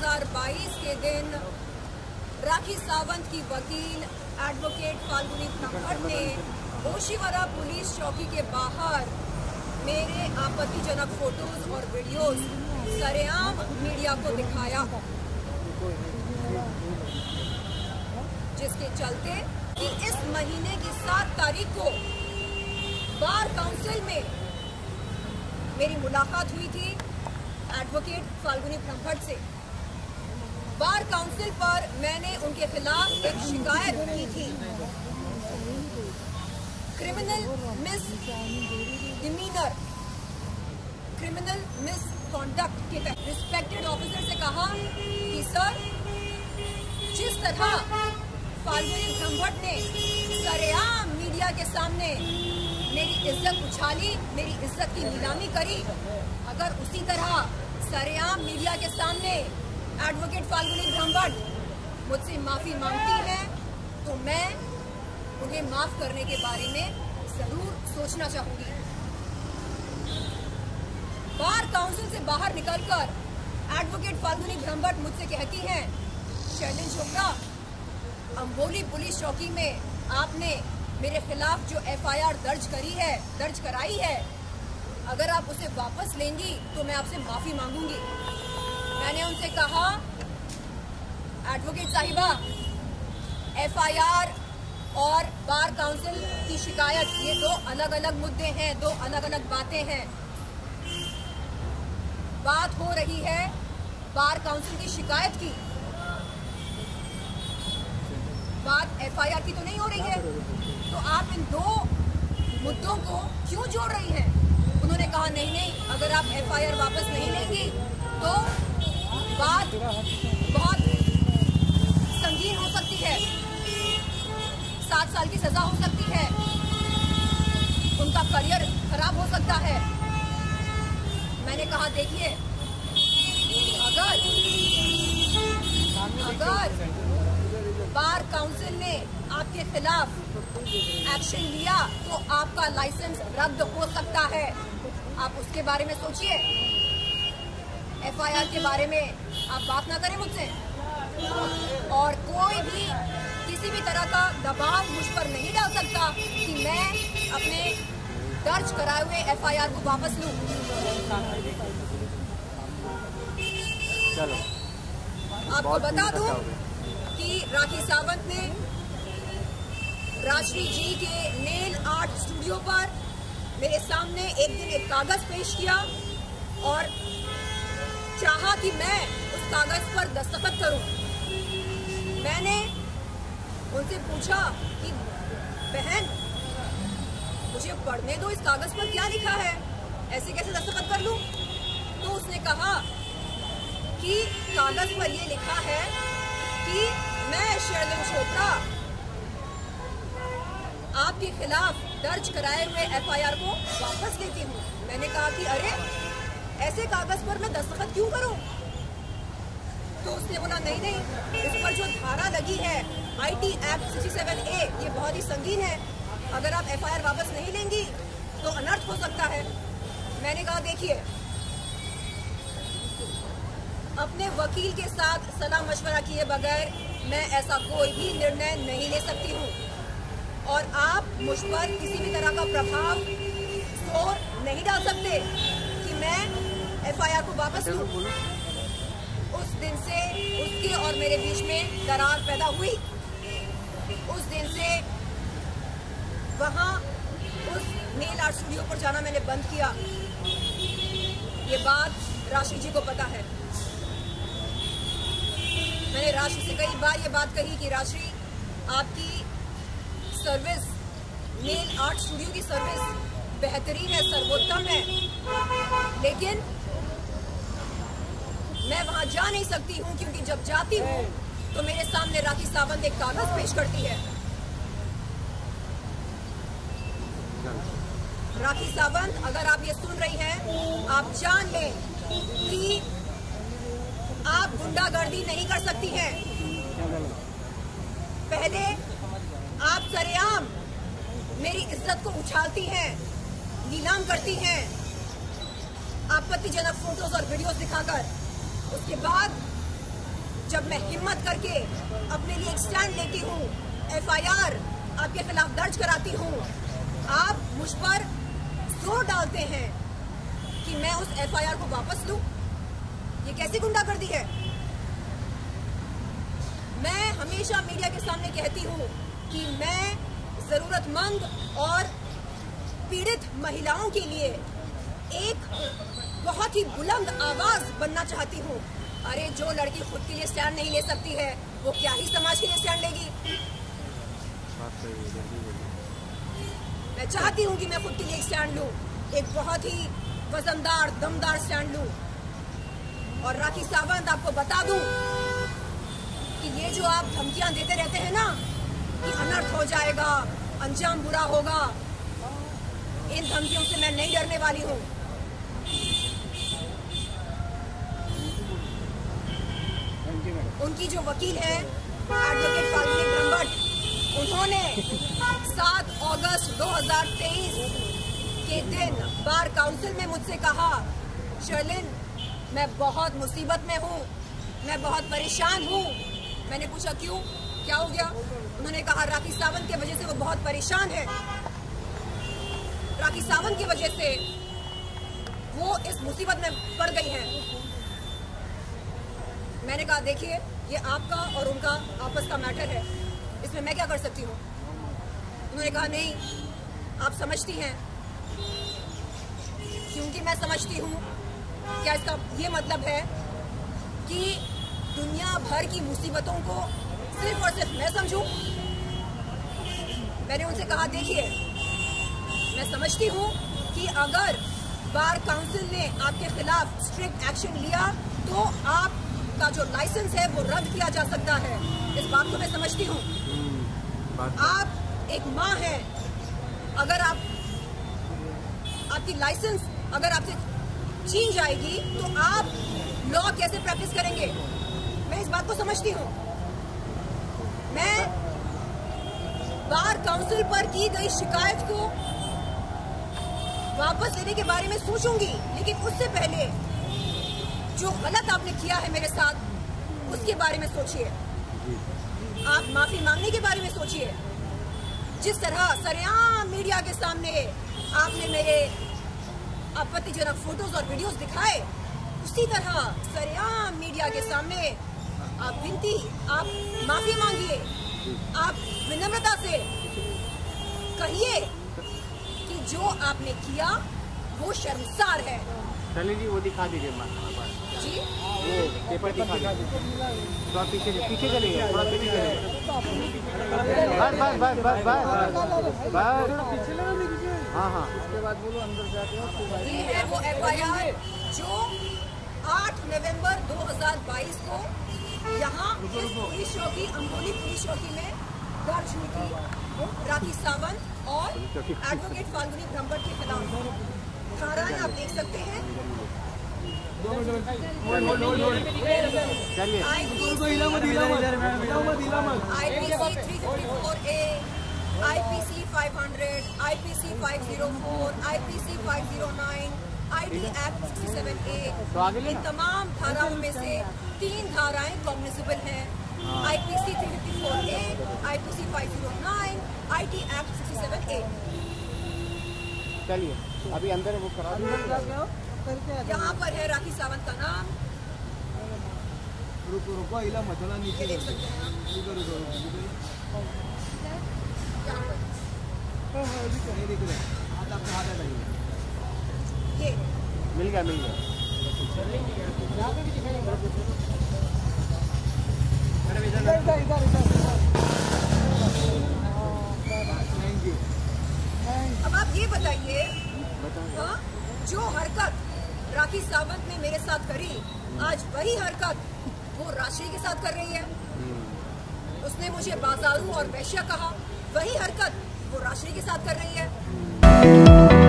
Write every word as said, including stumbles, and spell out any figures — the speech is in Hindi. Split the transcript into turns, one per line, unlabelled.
हज़ार बाईस के दिन राखी सावंत की वकील एडवोकेट फाल्गुनी ब्रह्मभट्ट ने ओशिवरा पुलिस चौकी के बाहर मेरे आपत्तिजनक फोटोज और वीडियोस सरेआम मीडिया को दिखाया, जिसके चलते कि इस महीने की सात तारीख को बार काउंसिल में मेरी मुलाकात हुई थी एडवोकेट फाल्गुनी ब्रह्मभट्ट से। बार काउंसिल पर मैंने उनके खिलाफ एक शिकायत की थी criminal misdemeanour criminal misconduct के तहत। रिस्पेक्टेड ऑफिसर से कहा कि सर, जिस तरह फाल्गुनी ब्रह्मभट्ट ने सरेआम मीडिया के सामने मेरी इज्जत उछाली, मेरी इज्जत की नीलामी करी, अगर उसी तरह सरेआम मीडिया के सामने एडवोकेट फाल्गुनी ब्रह्मभट्ट मुझसे माफी मांगती है तो मैं उन्हें माफ करने के बारे में जरूर सोचना चाहूंगी। बार काउंसिल से बाहर निकलकर एडवोकेट फाल्गुनी ब्रह्मभट्ट मुझसे कहती हैं, शर्लिन चोपड़ा, अंबोली पुलिस चौकी में आपने मेरे खिलाफ जो एफ आई आर दर्ज करी है दर्ज कराई है, अगर आप उसे वापस लेंगी तो मैं आपसे माफी मांगूंगी। मैंने उनसे कहा, एडवोकेट साहिबा, एफ आई आर और बार काउंसिल की शिकायत ये दो अलग अलग मुद्दे हैं, दो अलग अलग बातें हैं। बात हो रही है बार काउंसिल की शिकायत की, बात एफ आई आर की तो नहीं हो रही है, तो आप इन दो मुद्दों को क्यों जोड़ रही हैं? उन्होंने कहा, नहीं नहीं, अगर आप एफ आई आर वापस नहीं लेंगी तो बात बहुत संगीन हो सकती है, सात साल की सजा हो सकती है, उनका करियर खराब हो सकता है। मैंने कहा, देखिए, अगर अगर बार काउंसिल ने आपके खिलाफ एक्शन लिया तो आपका लाइसेंस रद्द हो सकता है। आप उसके बारे में सोचिए, एफ आई आर के बारे में आप बात ना करें मुझसे, और कोई भी किसी भी तरह का दबाव मुझ पर नहीं डाल सकता कि मैं अपने दर्ज कराए हुए एफ आई आर को वापस लूं। आपको बता दूं कि राखी सावंत ने राजश्री जी के नेल आर्ट स्टूडियो पर मेरे सामने एक दिन एक कागज पेश किया और चाहा कि मैं उस कागज पर दस्तखत करूं। मैंने उनसे पूछा कि बहन, मुझे पढ़ने दो, इस कागज पर क्या लिखा है, ऐसे कैसे दस्तखत कर लूं? तो उसने कहा कि कागज पर ये लिखा है कि मैं शर्लिन चोपड़ा आपके खिलाफ दर्ज कराए हुए एफ आई आर को वापस लेती हूँ। मैंने कहा कि अरे, ऐसे कागज पर मैं दस्तखत क्यों करूं? तो उसने बोला, नहीं नहीं, इस पर जो धारा लगी है आई टी एक्ट सड़सठ ए, ये बहुत ही संगीन है, अगर आप एफ आई आर वापस नहीं लेंगी तो अनर्थ हो सकता है। मैंने कहा, देखिए, अपने वकील के साथ सलाह मशवरा किए बगैर मैं ऐसा कोई भी निर्णय नहीं ले सकती हूँ, और आप मुझ पर किसी भी तरह का प्रभाव जोर नहीं डाल सकते कि मैं एफ आई आर को वापस लूं। उस दिन से उसके और मेरे बीच में दरार पैदा हुई। उस दिन से वहाँ उस नेल आर्ट स्टूडियो पर जाना मैंने बंद किया। ये बात राशि जी को पता है। मैंने राशि से कई बार ये बात कही कि राशि, आपकी सर्विस, नेल आर्ट स्टूडियो की सर्विस बेहतरीन है, सर्वोत्तम है, लेकिन मैं वहां जा नहीं सकती हूं क्योंकि जब जाती हूं तो मेरे सामने राखी सावंत एक कागज पेश करती है। राखी सावंत, अगर आप ये सुन रही हैं, आप जान लें कि आप गुंडागर्दी नहीं कर सकती हैं। पहले आप सरेआम मेरी इज्जत को उछालती हैं, नीलाम करती हैं, आपत्तिजनक फोटोज और वीडियोस दिखाकर। उसके बाद जब मैं हिम्मत करके अपने लिए एक स्टैंड लेती हूँ, एफ आई आर आपके खिलाफ दर्ज कराती हूँ, आप मुझ पर जोर डालते हैं कि मैं उस एफ आई आर को वापस लूं। ये कैसी गुंडागर्दी है? मैं हमेशा मीडिया के सामने कहती हूँ कि मैं जरूरतमंद और पीड़ित महिलाओं के लिए एक बहुत ही बुलंद आवाज बनना चाहती हूँ। अरे जो लड़की खुद के लिए स्टैंड नहीं ले सकती है, वो क्या ही समाज के लिए स्टैंड लेगी? मैं चाहती हूँ कि मैं खुद के लिए एक स्टैंड लूँ, एक बहुत ही वजनदार दमदार स्टैंड लूँ। और राखी सावंत, आपको बता दूं कि ये जो आप धमकियां देते रहते हैं ना कि अनर्थ हो जाएगा, अंजाम बुरा होगा, इन धमकियों से मैं नहीं डरने वाली हूँ। उनकी जो वकील है एडवोकेट फाल्गुनी ब्रह्मभट्ट, उन्होंने सात अगस्त दो हज़ार तेईस के दिन बार काउंसिल में मुझसे कहा, शर्लिन मैं बहुत मुसीबत में हूँ, मैं बहुत परेशान हूँ। मैंने पूछा क्यों, क्या हो गया? उन्होंने कहा राखी सावंत की वजह से वो बहुत परेशान है, राखी सावंत की वजह से वो इस मुसीबत में पड़ गई है। मैंने कहा देखिए, ये आपका और उनका आपस का मैटर है, इसमें मैं क्या कर सकती हूँ? उन्होंने कहा नहीं, आप समझती हैं, क्योंकि मैं समझती हूँ। क्या इसका ये मतलब है कि दुनिया भर की मुसीबतों को सिर्फ और सिर्फ मैं समझूं? मैंने उनसे कहा देखिए, मैं समझती हूँ कि अगर बार काउंसिल ने आपके खिलाफ स्ट्रिक्ट एक्शन लिया तो आपका जो लाइसेंस है वो रद्द किया जा सकता है। इस बात को मैं समझती हूँ। आप एक माँ हैं, अगर आप आपकी लाइसेंस अगर आपसे छीन जाएगी तो आप लॉ कैसे प्रैक्टिस करेंगे? मैं इस बात को समझती हूँ। मैं बार काउंसिल पर की गई शिकायत को वापस लेने के बारे में सोचूंगी, लेकिन उससे पहले जो गलत आपने किया है मेरे साथ, उसके बारे में सोचिए। आप माफी मांगने के बारे में सोचिए। जिस तरह सरेआम मीडिया के सामने आपने मेरे आपत्तिजनक फोटोज और वीडियोस दिखाए, उसी तरह सरेआम मीडिया के सामने आप विनती, आप माफी मांगिए, आप विनम्रता से कहिए कि जो आपने किया वो शर्मसार है।
चलिए जी, वो दिखा दीजिए
जी,
वो पेपर दिखा दीजिए। थोड़ा पीछे पीछे चलिए, थोड़ा पीछे चलिए। बस बस बस बस बस बस हाँ हाँ
उसके बाद बोलो अंदर जाके।
ये है वो एफ आई आर जो आठ नवंबर दो हज़ार बाईस को यहाँ इस पुलिस चौकी, अंबोली पुलिस चौकी में दर्ज हुई थी राखी सावंत और एडवोकेट फाल्गुनी ब्रह्मभट्ट के खिलाफ। धाराएं आप देख सकते हैं। I P C three fifty four A, I P C five hundred, I P C five zero four, I P C five zero nine, I T act sixty seven A, इन तमाम धाराओं में से तीन धाराएं कॉग्निजेबल हैं। I P C three fifty four A, I P C five zero nine, I T act sixty seven A.
चलिए अभी अंदर वो करा दीजिए।
यहाँ पर है राखी सावंत का नाम।
रुको रुको, इला मचला नीचे
ये देख सकते हैं आप।
रुको रुको रुको,
यहाँ पर
नहीं दिख रहा, हाथ आपके हाथ आ जाइए।
ये
मिल गया मिल गया।
इधर इधर इधर। Thank you.
अब आप ये बताइए, हाँ, जो हरकत राखी सावंत ने मेरे साथ करी, आज वही हरकत वो राशि के साथ कर रही है। उसने मुझे बाजारू और वैश्या कहा, वही हरकत वो राशि के साथ कर रही है।